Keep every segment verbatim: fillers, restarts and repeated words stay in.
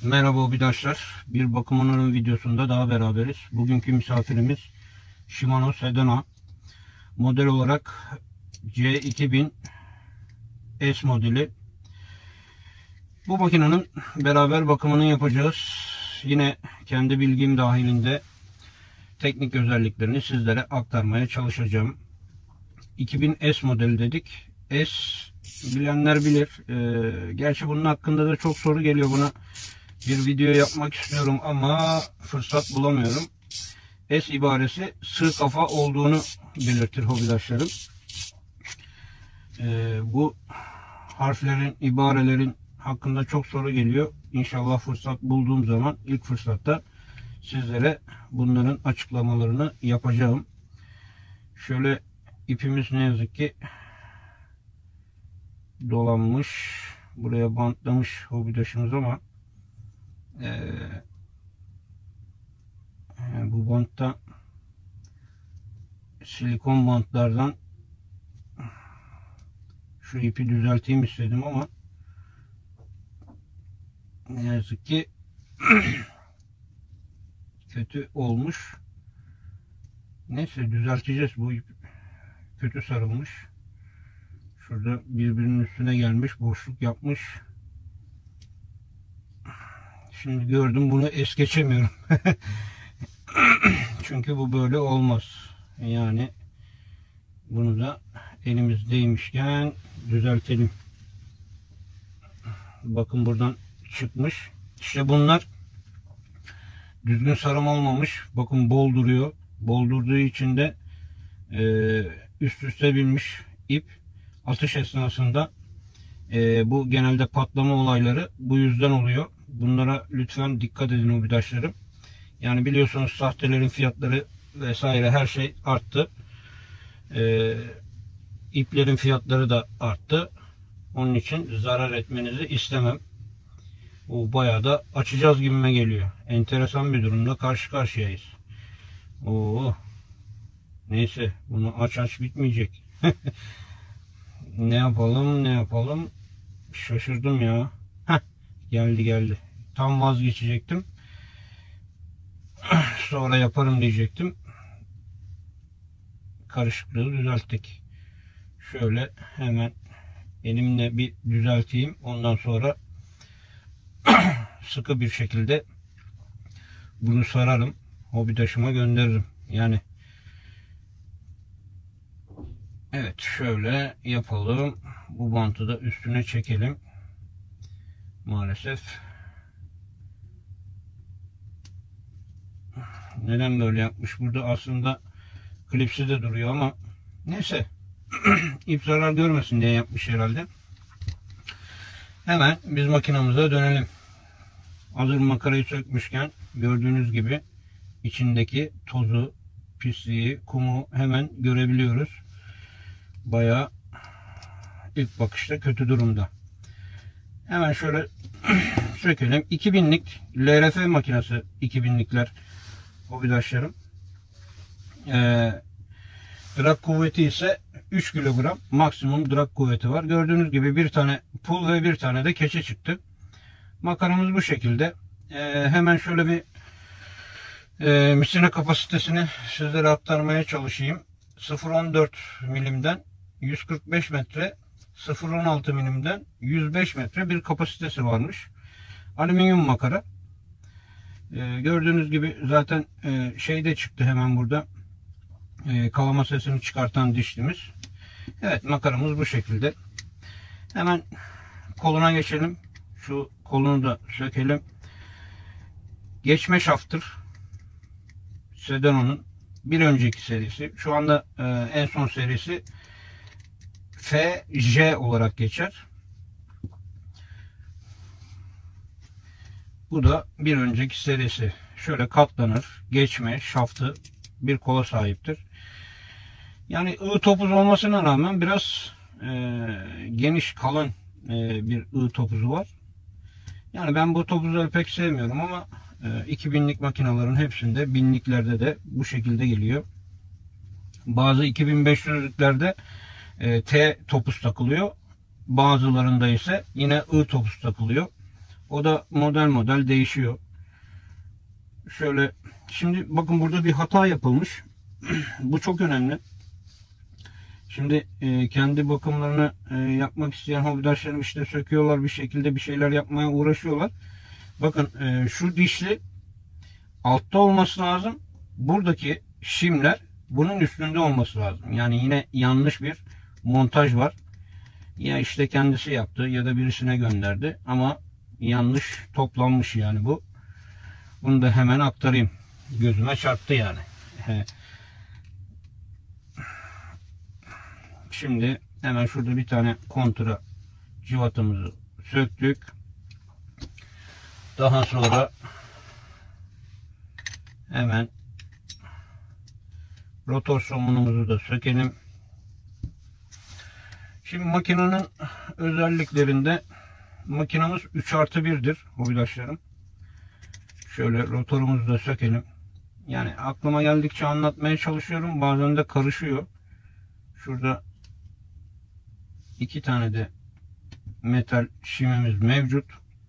Merhaba arkadaşlar. Bir bakım onarım videosunda daha beraberiz. Bugünkü misafirimiz Shimano Sedona. Model olarak C iki bin S modeli. Bu makinenin beraber bakımını yapacağız. Yine kendi bilgim dahilinde teknik özelliklerini sizlere aktarmaya çalışacağım. iki bin S modeli dedik. S bilenler bilir. Ee, gerçi bunun hakkında da çok soru geliyor buna. Bir video yapmak istiyorum ama fırsat bulamıyorum. S ibaresi sığ kafa olduğunu belirtir hobidaşlarım. Ee, bu harflerin, ibarelerin hakkında çok soru geliyor. İnşallah fırsat bulduğum zaman ilk fırsatta sizlere bunların açıklamalarını yapacağım. Şöyle ipimiz ne yazık ki dolanmış. Buraya bantlamış hobidaşımız ama Ee, bu bantta silikon bantlardan şu ipi düzelteyim istedim ama ne yazık ki kötü olmuş. Neyse düzelteceğiz. Bu ip kötü sarılmış. Şurada birbirinin üstüne gelmiş, boşluk yapmış. Şimdi gördüm, bunu es geçemiyorum. Çünkü bu böyle olmaz. Yani bunu da elimizdeymişken düzeltelim. Bakın buradan çıkmış. İşte bunlar düzgün sarım olmamış. Bakın bol duruyor. Bol durduğu için de e, üst üste binmiş ip. Atış esnasında e, bu genelde patlama olayları bu yüzden oluyor. Bunlara lütfen dikkat edin hobidaşlarım. Yani biliyorsunuz sahtelerin fiyatları vesaire her şey arttı. Ee, iplerin fiyatları da arttı. Onun için zarar etmenizi istemem. O bayağı da açacağız gibime geliyor. Enteresan bir durumda karşı karşıyayız. Oo. Neyse, bunu aç aç bitmeyecek. Ne yapalım ne yapalım. Şaşırdım ya. Heh, geldi geldi. Tam vazgeçecektim. Sonra yaparım diyecektim. Karışıklığı düzelttik. Şöyle hemen elimle bir düzelteyim. Ondan sonra sıkı bir şekilde bunu sararım. Hobidaşıma gönderirim. Yani evet, şöyle yapalım. Bu bantı da üstüne çekelim. Maalesef. Neden böyle yapmış? Burada aslında klipsi de duruyor ama neyse. İp zarar görmesin diye yapmış herhalde. Hemen biz makinamıza dönelim. Hazır makarayı sökmüşken gördüğünüz gibi içindeki tozu, pisliği, kumu hemen görebiliyoruz. Bayağı ilk bakışta kötü durumda. Hemen şöyle sökelim. iki binlik L R F makinesi, iki binlikler hobidaşlarım. Ee, drag kuvveti ise üç kilogram maksimum drag kuvveti var. Gördüğünüz gibi bir tane pul ve bir tane de keçe çıktı. Makaramız bu şekilde. Ee, hemen şöyle bir e, misine kapasitesini sizlere aktarmaya çalışayım. sıfır virgül on dört milimden yüz kırk beş metre, sıfır virgül on altı milimden yüz beş metre bir kapasitesi varmış. Alüminyum makara. Ee, gördüğünüz gibi zaten e, şey de çıktı hemen burada. E, kavama sesini çıkartan dişlimiz. Evet, makaramız bu şekilde. Hemen koluna geçelim. Şu kolunu da sökelim. Geçme şaftır. Sedona'nın bir önceki serisi. Şu anda e, en son serisi F J olarak geçer. Bu da bir önceki serisi. Şöyle katlanır. Geçme şaftı bir kola sahiptir. Yani ığ topuz olmasına rağmen biraz e, geniş, kalın e, bir ığ topuzu var. Yani ben bu topuzları pek sevmiyorum ama e, iki binlik makinelerin hepsinde, binliklerde de bu şekilde geliyor. Bazı iki bin beş yüzlüklerde e, T topuz takılıyor. Bazılarında ise yine I topuz takılıyor. O da model model değişiyor. Şöyle şimdi bakın burada bir hata yapılmış. Bu çok önemli. Şimdi e, kendi bakımlarını e, yapmak isteyen hobidaşlarım işte söküyorlar, bir şekilde bir şeyler yapmaya uğraşıyorlar. Bakın e, şu dişli altta olması lazım. Buradaki şimler bunun üstünde olması lazım. Yani yine yanlış bir montaj var. Ya işte kendisi yaptı ya da birisine gönderdi ama yanlış toplanmış yani bu. Bunu da hemen aktarayım. Gözüme çarptı yani. Şimdi hemen şurada bir tane kontra cıvatamızı söktük. Daha sonra hemen rotor somunumuzu da sökelim. Şimdi makinenin özelliklerinde makinamız üç artı bir'dir hobidaşlarım. Şöyle rotorumuzu da sökelim. Yani aklıma geldikçe anlatmaya çalışıyorum. Bazen de karışıyor. Şurada iki tane de metal şimimiz mevcut.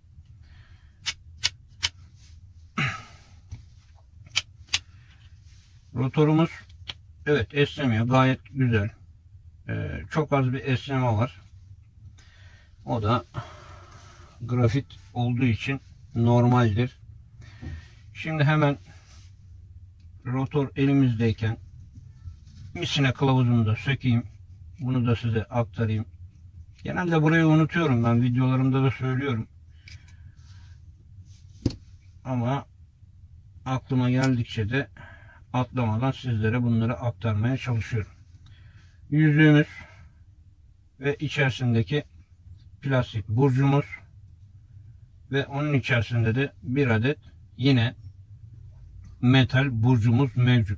Rotorumuz evet esnemiyor. Gayet güzel. Ee, çok az bir esneme var. O da grafit olduğu için normaldir. Şimdi hemen rotor elimizdeyken misine kılavuzunu da sökeyim. Bunu da size aktarayım. Genelde burayı unutuyorum ben. Videolarımda da söylüyorum. Ama aklıma geldikçe de atlamadan sizlere bunları aktarmaya çalışıyorum. Yüzüğümüz ve içerisindeki plastik burcumuz ve onun içerisinde de bir adet yine metal burcumuz mevcut.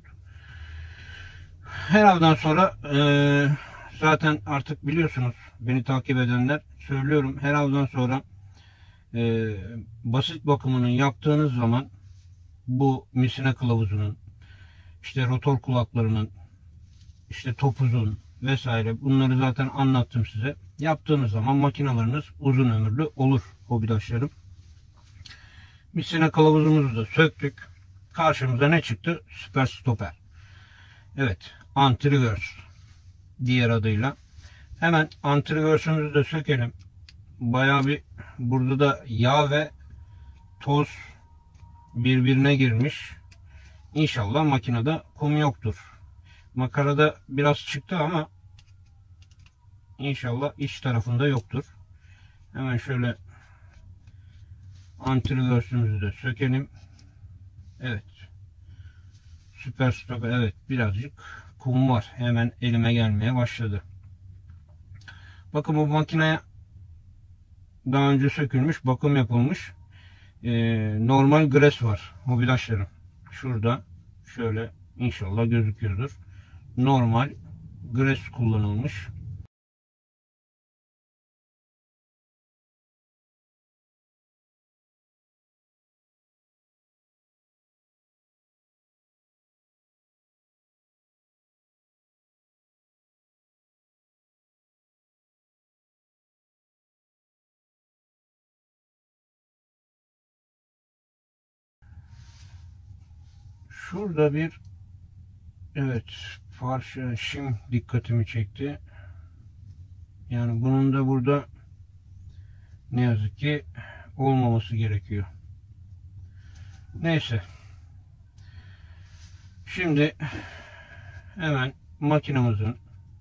Her avdan sonra e, zaten artık biliyorsunuz, beni takip edenler, söylüyorum, her avdan sonra e, basit bakımını yaptığınız zaman bu misine kılavuzunun, işte rotor kulaklarının, işte topuzun vesaire, bunları zaten anlattım size. Yaptığınız zaman makinalarınız uzun ömürlü olur hobidaşlarım. Misine kılavuzumuzu da söktük. Karşımıza ne çıktı? Süper stoper. Evet, anti-reverse diğer adıyla. Hemen anti-reverse'ümüzü de sökelim. Bayağı bir burada da yağ ve toz birbirine girmiş. İnşallah makinede kum yoktur. Makarada biraz çıktı ama inşallah iç tarafında yoktur. Hemen şöyle anti-reverse'ümüzü de sökelim. Evet. Süper stoper. Evet, birazcık kum var. Hemen elime gelmeye başladı. Bakın bu makineye daha önce sökülmüş, bakım yapılmış. Ee, normal gres var hobidaşlarım. Şurada şöyle inşallah gözüküyordur. Normal gres kullanılmış. Şurada bir evet parça şim dikkatimi çekti. Yani bunun da burada ne yazık ki olmaması gerekiyor. Neyse. Şimdi hemen makinamızın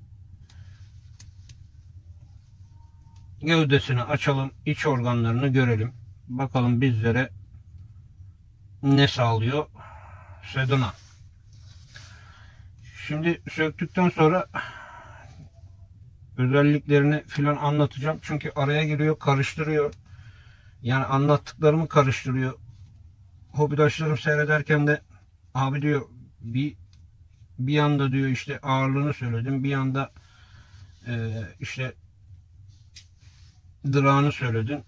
gövdesini açalım. İç organlarını görelim. Bakalım bizlere ne sağlıyor Sedona. Şimdi söktükten sonra özelliklerini filan anlatacağım. Çünkü araya giriyor, karıştırıyor. Yani anlattıklarımı karıştırıyor. Hobidaşlarım seyrederken de abi diyor bir bir yanda diyor işte ağırlığını söyledim. Bir yanda e, işte dırağını söyledin.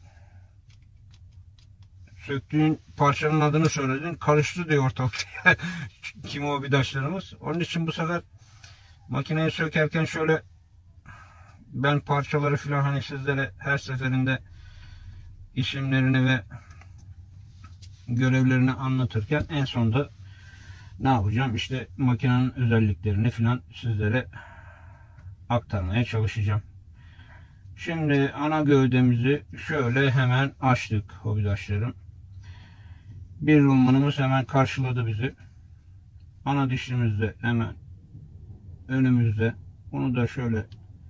Söktüğün parçanın adını söyledin. Karıştı diyor ortalık. Kim hobidaşlarımız. Onun için bu sefer makineyi sökerken şöyle ben parçaları filan hani sizlere her seferinde isimlerini ve görevlerini anlatırken en sonda ne yapacağım? İşte makinenin özelliklerini falan sizlere aktarmaya çalışacağım. Şimdi ana gövdemizi şöyle hemen açtık hobidaşlarım. Bir rulmanımız hemen karşıladı bizi. Ana dişimiz de hemen önümüzde. Bunu da şöyle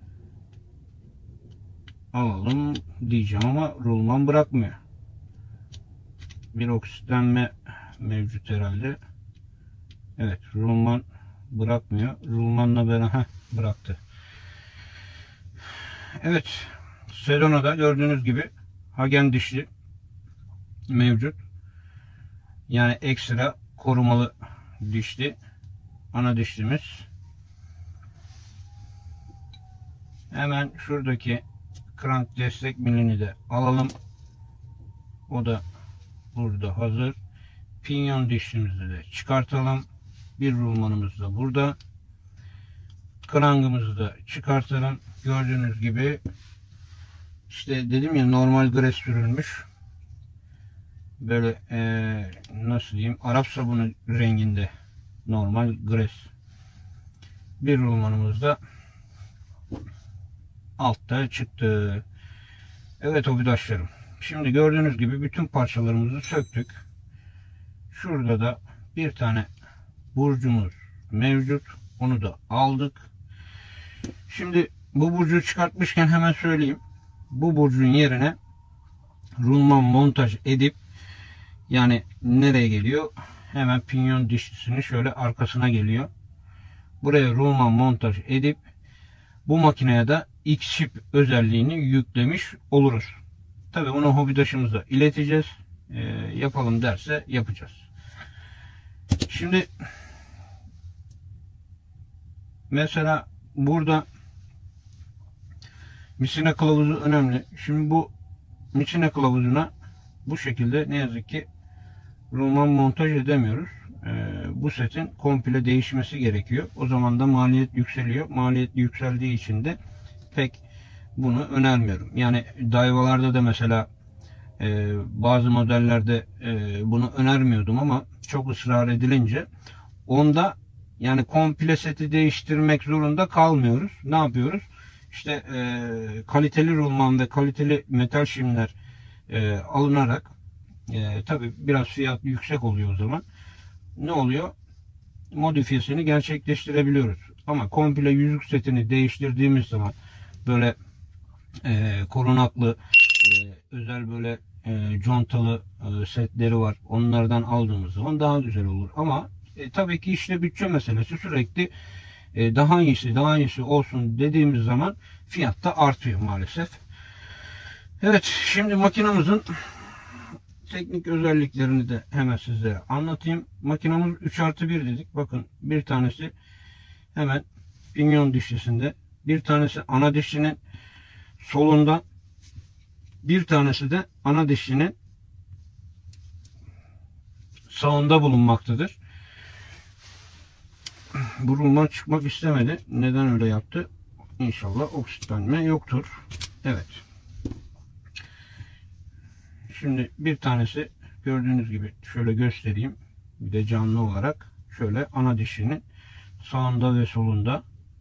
alalım diyeceğim ama rulman bırakmıyor. Bir oksitlenme mevcut herhalde. Evet, rulman bırakmıyor. Rulmanla beraber bıraktı. Evet, Sedona'da gördüğünüz gibi Hagen dişli mevcut. Yani ekstra korumalı dişli ana dişlimiz. Hemen şuradaki krank destek milini de alalım. O da burada hazır. Pinyon dişlimizi de çıkartalım. Bir rulmanımız da burada. Krangımızı da çıkartalım. Gördüğünüz gibi işte dedim ya, normal gres sürülmüş. Böyle ee, nasıl diyeyim, Arap sabunu renginde normal gres. Bir rulmanımız da altta çıktı. Evet hobidaşlarım. Şimdi gördüğünüz gibi bütün parçalarımızı söktük. Şurada da bir tane burcumuz mevcut. Onu da aldık. Şimdi bu burcu çıkartmışken hemen söyleyeyim. Bu burcun yerine rulman montaj edip, yani nereye geliyor? Hemen pinyon dişlisinin şöyle arkasına geliyor. Buraya rulman montaj edip bu makineye de X-Ship özelliğini yüklemiş oluruz. Tabi bunu hobidaşımıza ileteceğiz. E, yapalım derse yapacağız. Şimdi mesela burada misina kılavuzu önemli. Şimdi bu misina kılavuzuna bu şekilde ne yazık ki rulman montaj edemiyoruz. Ee, bu setin komple değişmesi gerekiyor. O zaman da maliyet yükseliyor. Maliyet yükseldiği için de pek bunu önermiyorum. Yani Daiwa'larda da mesela e, bazı modellerde e, bunu önermiyordum ama çok ısrar edilince onda yani komple seti değiştirmek zorunda kalmıyoruz. Ne yapıyoruz? İşte e, kaliteli rulman ve kaliteli metal şimler e, alınarak e, tabi biraz fiyat yüksek oluyor o zaman. Ne oluyor? Modifiyesini gerçekleştirebiliyoruz. Ama komple yüzük setini değiştirdiğimiz zaman böyle e, korunaklı e, özel böyle e, contalı e, setleri var. Onlardan aldığımız zaman daha güzel olur. Ama e, tabii ki işte bütçe meselesi, sürekli e, daha iyisi daha iyisi olsun dediğimiz zaman fiyat da artıyor maalesef. Evet, şimdi makinamızın teknik özelliklerini de hemen sizlere anlatayım. Makinamız üç artı bir dedik. Bakın bir tanesi hemen pinyon dişlisinde, bir tanesi ana dişlinin solunda, bir tanesi de ana dişlinin sağında bulunmaktadır. Bu rulman çıkmak istemedi. Neden öyle yaptı? İnşallah oksitlenme yoktur. Evet. Şimdi bir tanesi gördüğünüz gibi şöyle göstereyim. Bir de canlı olarak şöyle ana dişinin sağında ve solunda.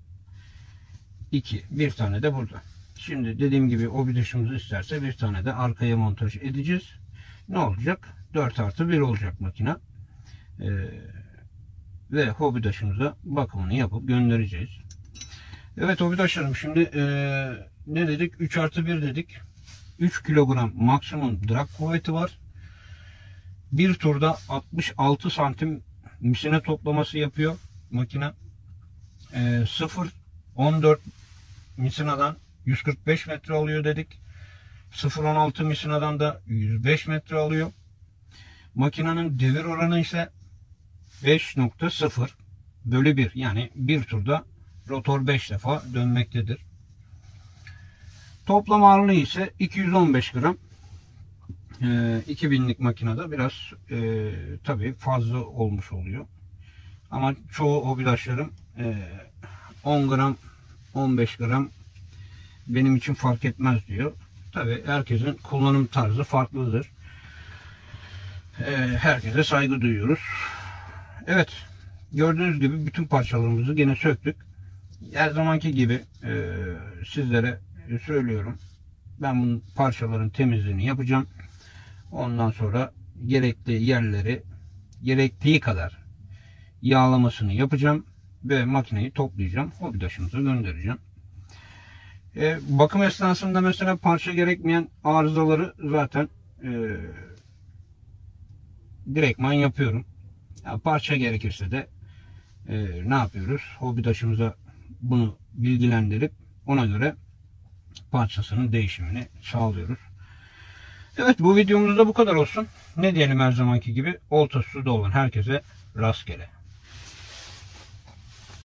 iki. Bir tane de burada. Şimdi dediğim gibi hobidaşımız isterse bir tane de arkaya montaj edeceğiz. Ne olacak? dört artı bir olacak makine. Ee, ve hobidaşımıza bakımını yapıp göndereceğiz. Evet hobidaşlarım, şimdi ee, ne dedik? üç artı bir dedik. üç kilogram maksimum drag kuvveti var. Bir turda altmış altı santim misine toplaması yapıyor makine. E, sıfır on dört misinadan yüz kırk beş metre alıyor dedik. sıfır on altı misinadan da yüz beş metre alıyor. Makinenin devir oranı ise beş nokta sıfır bölü bir, yani bir turda rotor beş defa dönmektedir. Toplam ağırlığı ise iki yüz on beş gram. E, iki binlik makinede biraz e, tabii fazla olmuş oluyor. Ama çoğu hobidaşlarım e, on gram on beş gram benim için fark etmez diyor. Tabii herkesin kullanım tarzı farklıdır. Ee, herkese saygı duyuyoruz. Evet, gördüğünüz gibi bütün parçalarımızı gene söktük. Her zamanki gibi e, sizlere söylüyorum. Ben bunun parçaların temizliğini yapacağım. Ondan sonra gerekli yerleri gerektiği kadar yağlamasını yapacağım ve makineyi toplayacağım. Hobidaşımıza göndereceğim. E, bakım esnasında mesela parça gerekmeyen arızaları zaten e, direktman yapıyorum. Ya parça gerekirse de e, ne yapıyoruz? Hobidaşımıza bunu bilgilendirip ona göre parçasının değişimini sağlıyoruz. Evet, bu videomuzda bu kadar olsun. Ne diyelim her zamanki gibi, oltası suda olan herkese rastgele.